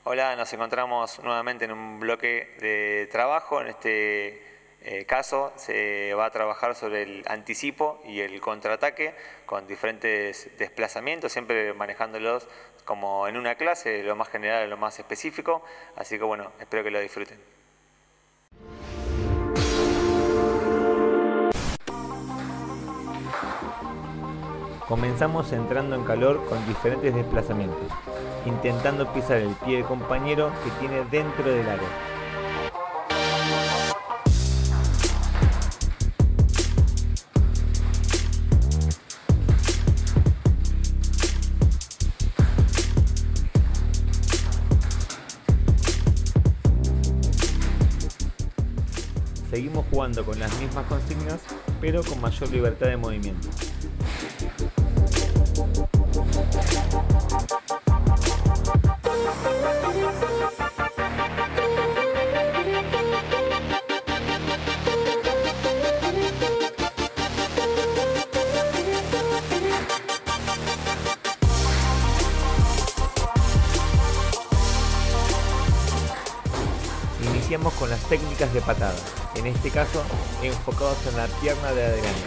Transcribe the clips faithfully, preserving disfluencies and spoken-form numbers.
Hola, nos encontramos nuevamente en un bloque de trabajo. En este eh, caso se va a trabajar sobre el anticipo y el contraataque con diferentes desplazamientos, siempre manejándolos como en una clase, lo más general, lo más específico. Así que bueno, espero que lo disfruten. Comenzamos entrando en calor con diferentes desplazamientos, intentando pisar el pie del compañero que tiene dentro del área. Seguimos jugando con las mismas consignas, pero con mayor libertad de movimiento. Iniciamos con las técnicas de patada, en este caso enfocados en la pierna de adelante.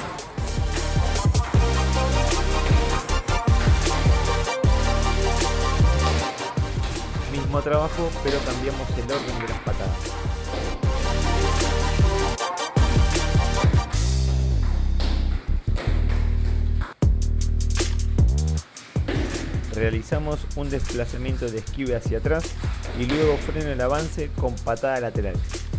Mismo trabajo, pero cambiamos el orden de las patadas. Realizamos un desplazamiento de esquive hacia atrás y luego freno el avance con patada lateral.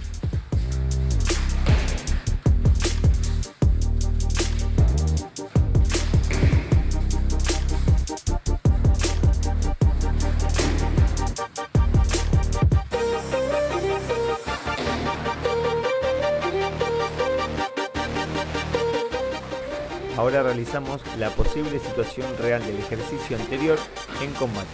Ahora realizamos la posible situación real del ejercicio anterior en combate.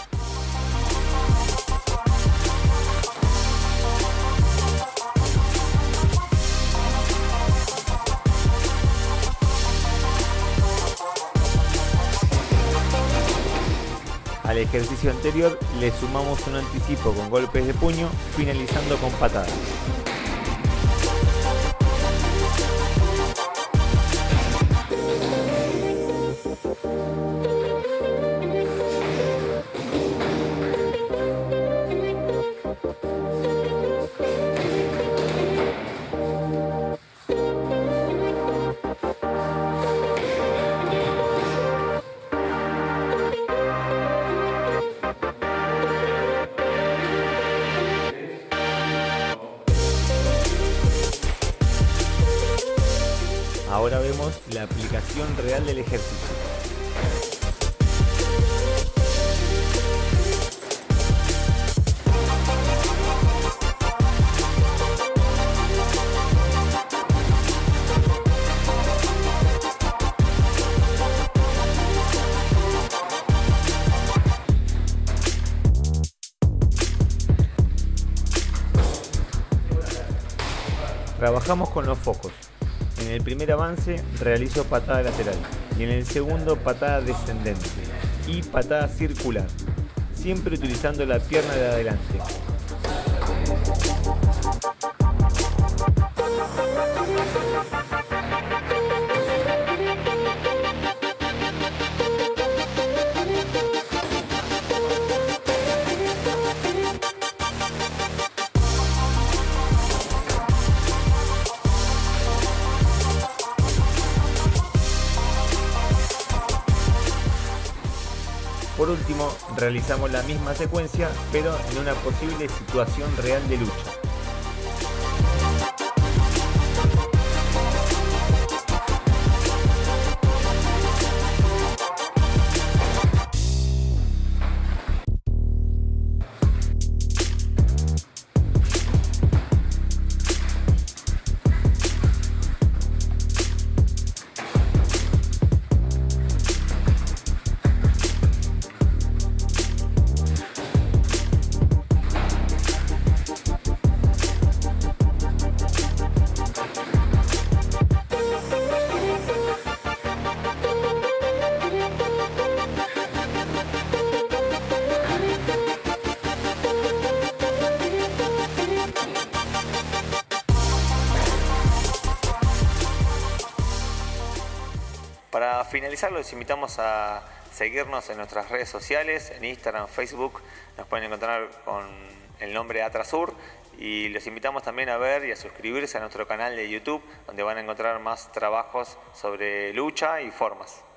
Al ejercicio anterior le sumamos un anticipo con golpes de puño, finalizando con patadas. Ahora vemos la aplicación real del ejercicio. Trabajamos con los focos. En el primer avance realizo patada lateral y en el segundo patada descendente y patada circular, siempre utilizando la pierna de adelante. Por último, realizamos la misma secuencia, pero en una posible situación real de lucha. Para finalizar, los invitamos a seguirnos en nuestras redes sociales, en Instagram, Facebook, nos pueden encontrar con el nombre Atrasur, y los invitamos también a ver y a suscribirse a nuestro canal de YouTube, donde van a encontrar más trabajos sobre lucha y formas.